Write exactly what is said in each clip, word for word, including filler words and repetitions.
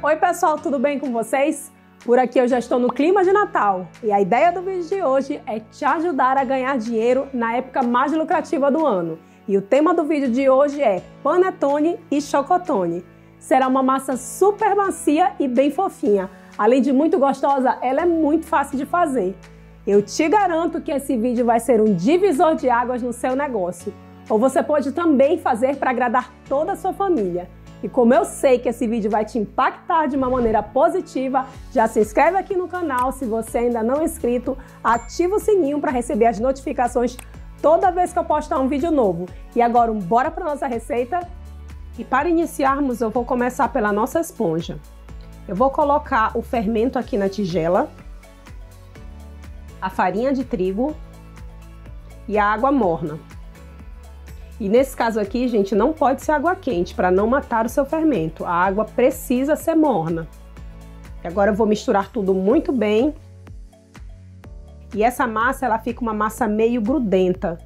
Oi pessoal, tudo bem com vocês? Por aqui eu já estou no clima de Natal e a ideia do vídeo de hoje é te ajudar a ganhar dinheiro na época mais lucrativa do ano. E o tema do vídeo de hoje é panetone e chocotone. Será uma massa super macia e bem fofinha. Além de muito gostosa, ela é muito fácil de fazer. Eu te garanto que esse vídeo vai ser um divisor de águas no seu negócio. Ou você pode também fazer para agradar toda a sua família. E como eu sei que esse vídeo vai te impactar de uma maneira positiva, já se inscreve aqui no canal se você ainda não é inscrito, ativa o sininho para receber as notificações toda vez que eu postar um vídeo novo. E agora, bora para nossa receita? E para iniciarmos, eu vou começar pela nossa esponja. Eu vou colocar o fermento aqui na tigela, a farinha de trigo e a água morna. E nesse caso aqui, gente, não pode ser água quente para não matar o seu fermento. A água precisa ser morna. E agora eu vou misturar tudo muito bem. E essa massa, ela fica uma massa meio grudenta.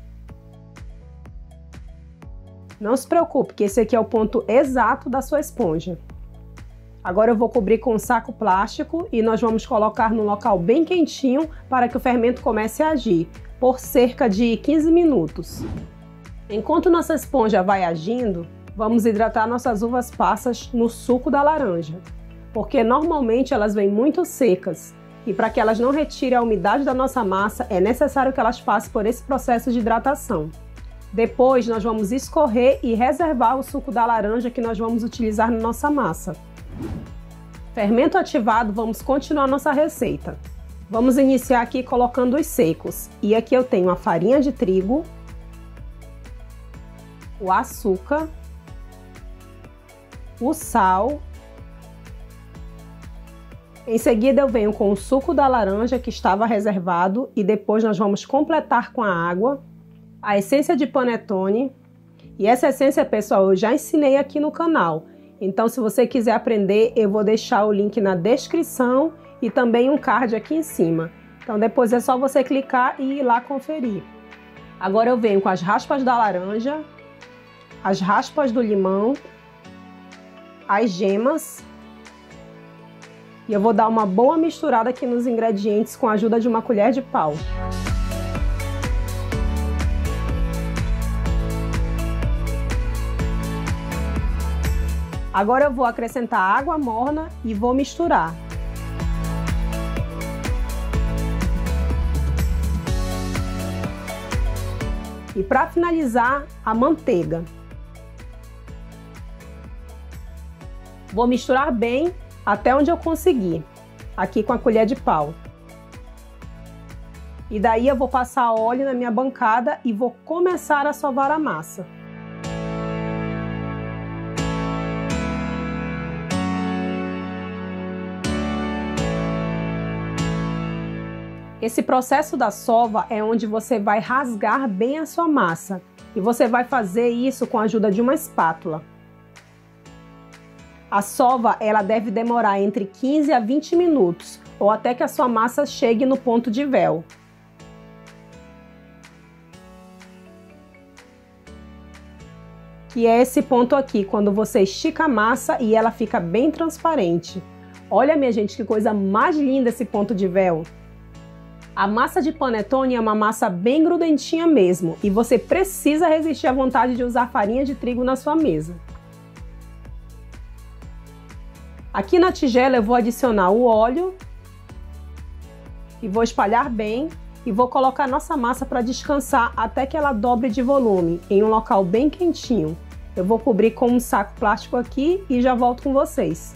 Não se preocupe, que esse aqui é o ponto exato da sua esponja. Agora eu vou cobrir com um saco plástico e nós vamos colocar no local bem quentinho para que o fermento comece a agir, por cerca de quinze minutos. Enquanto nossa esponja vai agindo, vamos hidratar nossas uvas passas no suco da laranja, porque normalmente elas vêm muito secas e para que elas não retirem a umidade da nossa massa, é necessário que elas passem por esse processo de hidratação. Depois nós vamos escorrer e reservar o suco da laranja que nós vamos utilizar na nossa massa. Fermento ativado, vamos continuar nossa receita. Vamos iniciar aqui colocando os secos. E aqui eu tenho a farinha de trigo, o açúcar, o sal. Em seguida eu venho com o suco da laranja que estava reservado e depois nós vamos completar com a água, a essência de panetone. E essa essência, pessoal, eu já ensinei aqui no canal. Então, se você quiser aprender, eu vou deixar o link na descrição e também um card aqui em cima. Então, depois é só você clicar e ir lá conferir. Agora eu venho com as raspas da laranja, as raspas do limão, as gemas. E eu vou dar uma boa misturada aqui nos ingredientes com a ajuda de uma colher de pau. Agora eu vou acrescentar água morna e vou misturar. E para finalizar, a manteiga. Vou misturar bem até onde eu conseguir, aqui com a colher de pau. E daí eu vou passar óleo na minha bancada e vou começar a sovar a massa. Esse processo da sova é onde você vai rasgar bem a sua massa. E você vai fazer isso com a ajuda de uma espátula. A sova, ela deve demorar entre quinze a vinte minutos, ou até que a sua massa chegue no ponto de véu. Que é esse ponto aqui, quando você estica a massa e ela fica bem transparente. Olha, minha gente, que coisa mais linda esse ponto de véu. A massa de panetone é uma massa bem grudentinha mesmo, e você precisa resistir à vontade de usar farinha de trigo na sua mesa. Aqui na tigela eu vou adicionar o óleo e vou espalhar bem e vou colocar nossa massa para descansar até que ela dobre de volume em um local bem quentinho. Eu vou cobrir com um saco plástico aqui e já volto com vocês.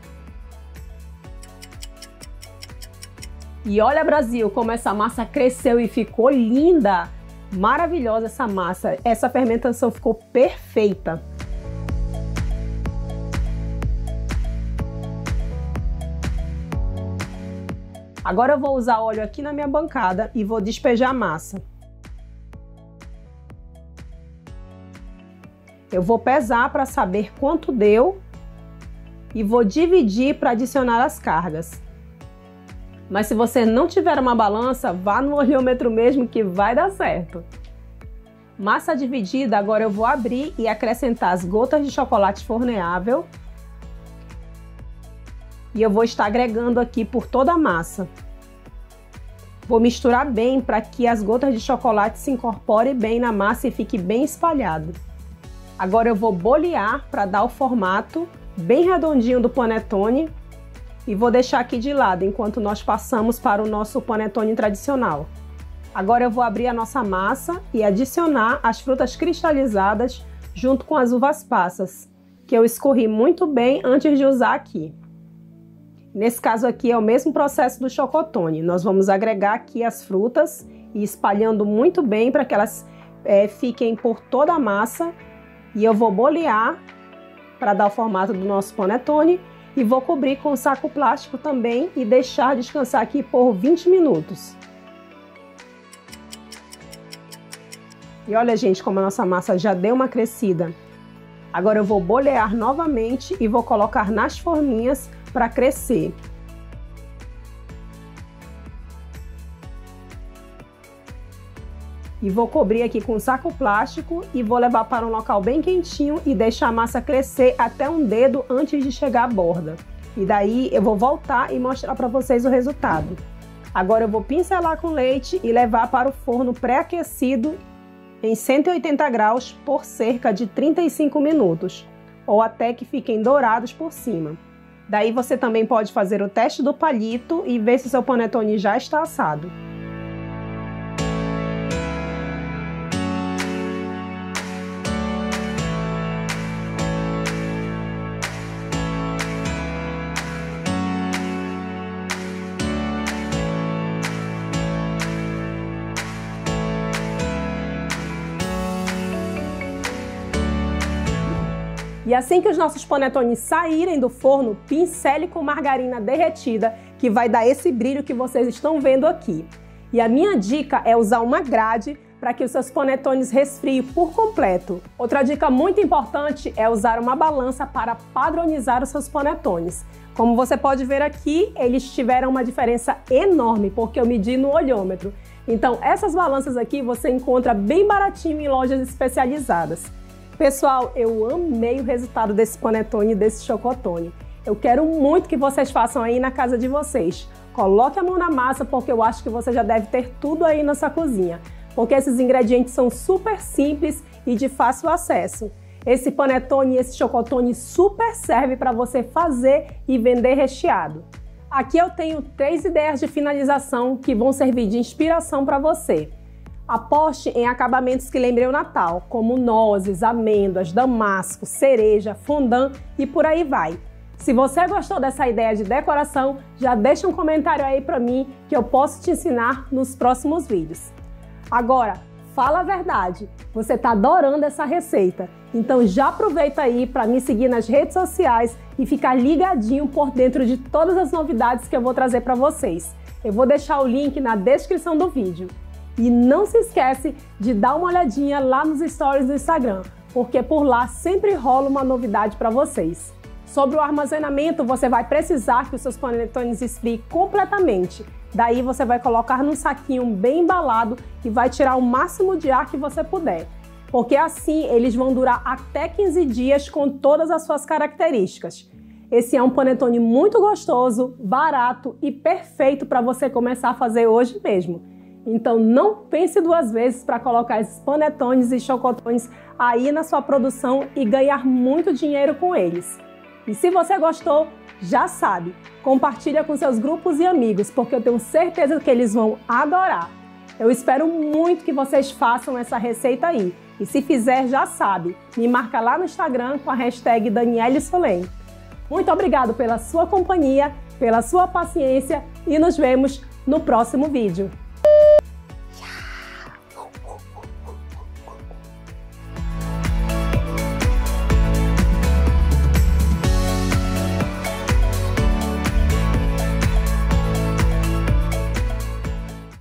E olha, Brasil, como essa massa cresceu e ficou linda! Maravilhosa essa massa! Essa fermentação ficou perfeita! Agora eu vou usar óleo aqui na minha bancada e vou despejar a massa. Eu vou pesar para saber quanto deu e vou dividir para adicionar as cargas. Mas se você não tiver uma balança, vá no olhômetro mesmo que vai dar certo. Massa dividida, agora eu vou abrir e acrescentar as gotas de chocolate forneável, e eu vou estar agregando aqui por toda a massa. Vou misturar bem para que as gotas de chocolate se incorporem bem na massa e fique bem espalhado. Agora eu vou bolear para dar o formato bem redondinho do panetone e vou deixar aqui de lado enquanto nós passamos para o nosso panetone tradicional. Agora eu vou abrir a nossa massa e adicionar as frutas cristalizadas junto com as uvas passas, que eu escorri muito bem antes de usar aqui. Nesse caso aqui é o mesmo processo do chocotone. Nós vamos agregar aqui as frutas e espalhando muito bem para que elas é, fiquem por toda a massa. E eu vou bolear para dar o formato do nosso panetone e vou cobrir com saco plástico também e deixar descansar aqui por vinte minutos. E olha, gente, como a nossa massa já deu uma crescida. Agora eu vou bolear novamente e vou colocar nas forminhas para crescer. E vou cobrir aqui com saco plástico e vou levar para um local bem quentinho e deixar a massa crescer até um dedo antes de chegar à borda. E daí eu vou voltar e mostrar para vocês o resultado. Agora eu vou pincelar com leite e levar para o forno pré-aquecido em cento e oitenta graus por cerca de trinta e cinco minutos, ou até que fiquem dourados por cima. Daí você também pode fazer o teste do palito e ver se seu panetone já está assado. E assim que os nossos panetones saírem do forno, pincele com margarina derretida, que vai dar esse brilho que vocês estão vendo aqui. E a minha dica é usar uma grade para que os seus panetones resfriem por completo. Outra dica muito importante é usar uma balança para padronizar os seus panetones. Como você pode ver aqui, eles tiveram uma diferença enorme, porque eu medi no olhômetro. Então essas balanças aqui você encontra bem baratinho em lojas especializadas. Pessoal, eu amei o resultado desse panetone e desse chocotone. Eu quero muito que vocês façam aí na casa de vocês. Coloque a mão na massa porque eu acho que você já deve ter tudo aí na sua cozinha. Porque esses ingredientes são super simples e de fácil acesso. Esse panetone e esse chocotone super serve para você fazer e vender recheado. Aqui eu tenho três ideias de finalização que vão servir de inspiração para você. Aposte em acabamentos que lembrem o Natal, como nozes, amêndoas, damasco, cereja, fondant e por aí vai. Se você gostou dessa ideia de decoração, já deixa um comentário aí para mim que eu posso te ensinar nos próximos vídeos. Agora, fala a verdade, você está adorando essa receita, então já aproveita aí para me seguir nas redes sociais e ficar ligadinho por dentro de todas as novidades que eu vou trazer para vocês. Eu vou deixar o link na descrição do vídeo. E não se esquece de dar uma olhadinha lá nos stories do Instagram, porque por lá sempre rola uma novidade para vocês. Sobre o armazenamento, você vai precisar que os seus panetones esfriem completamente. Daí você vai colocar num saquinho bem embalado e vai tirar o máximo de ar que você puder. Porque assim eles vão durar até quinze dias com todas as suas características. Esse é um panetone muito gostoso, barato e perfeito para você começar a fazer hoje mesmo. Então não pense duas vezes para colocar esses panetones e chocotones aí na sua produção e ganhar muito dinheiro com eles. E se você gostou, já sabe, compartilha com seus grupos e amigos, porque eu tenho certeza que eles vão adorar. Eu espero muito que vocês façam essa receita aí. E se fizer, já sabe, me marca lá no Instagram com a hashtag Daniele Solém. Muito obrigado pela sua companhia, pela sua paciência e nos vemos no próximo vídeo.